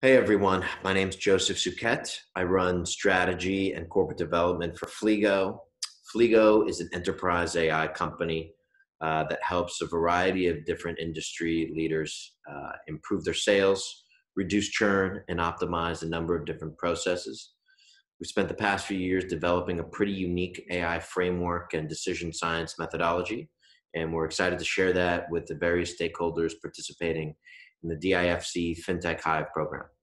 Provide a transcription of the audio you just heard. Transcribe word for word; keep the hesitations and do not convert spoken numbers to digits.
Hey everyone, my name is Joseph Suquette. I run strategy and corporate development for Fligoo. Fligoo is an enterprise A I company uh, that helps a variety of different industry leaders uh, improve their sales, reduce churn, and optimize a number of different processes. We've spent the past few years developing a pretty unique A I framework and decision science methodology, and we're excited to share that with the various stakeholders participating in the D I F C FinTech Hive program.